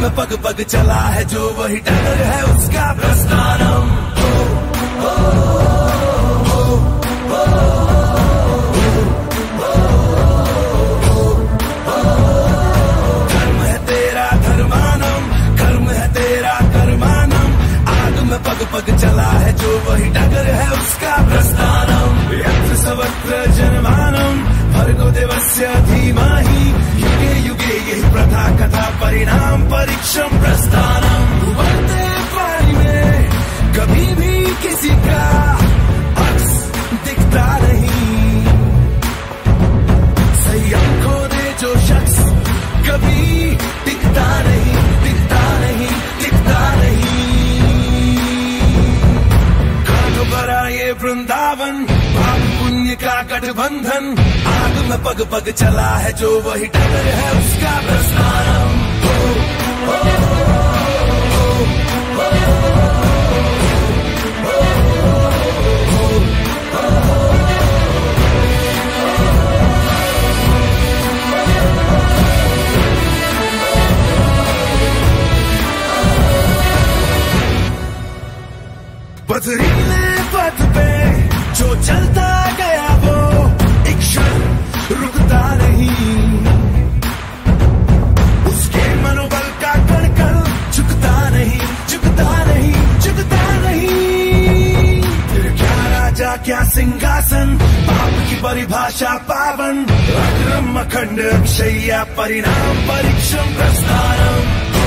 में पग पग चला है जो वही डगर है उसका प्रस्थानम। धर्म है तेरा धर्मानम, कर्म है तेरा कर्मानम। आग में पग पग चला है जो वही डगर है उसका प्रस्थानम। यत्र सर्वत्र जनमानम भर्गो देवस्य धीमहि युगे युगे यही प्रथा कथा परिणाम परीक्षम प्रस्थानम। उबलते पानी में कभी भी किसी का अक्स दिखता नहीं, संयम खो दे जो शख्स कभी दिखता नहीं, दिखता नहीं, दिखता नहीं। कांटो भरा ये वृंदावन पाप पुण्य का गठबंधन। आग में पग पग चला है जो वही डगर है उसका प्रस्थानम। पथरीले पथ पे जो चलता गया वो एक क्षण रुकता नहीं, उसके मनोबल का कण कण झुकता नहीं, झुकता नहीं, झुकता नहीं। फिर क्या राजा क्या सिंहासन पाप की परिभाषा पावन। अग्रम अखंड अक्षय्या परिणाम परीक्षम प्रस्थानम।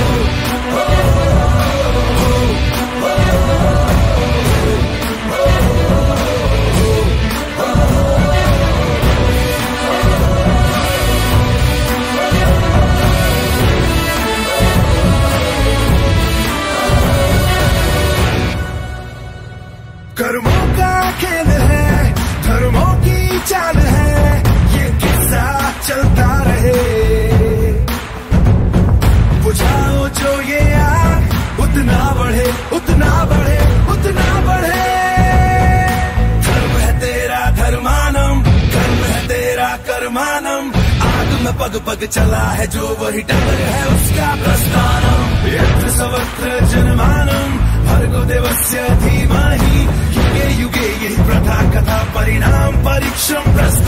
कर्मों का खेल है धर्मों की चाल है, ये किस्सा चलता रहे। बुझाओ जो ये आग उतना बढ़े, उतना बढ़े, उतना बढ़े। धर्म है तेरा धर्मानम, कर्म है तेरा कर्मानम। आग में पग पग चला है जो वही डगर है उसका प्रस्थानम। यत्र सर्वत्र जनमानम भर्गो देवस्य धीमहि युगे युगे यही प्रथा कथा परिणाम परीक्षम प्रस्थानम।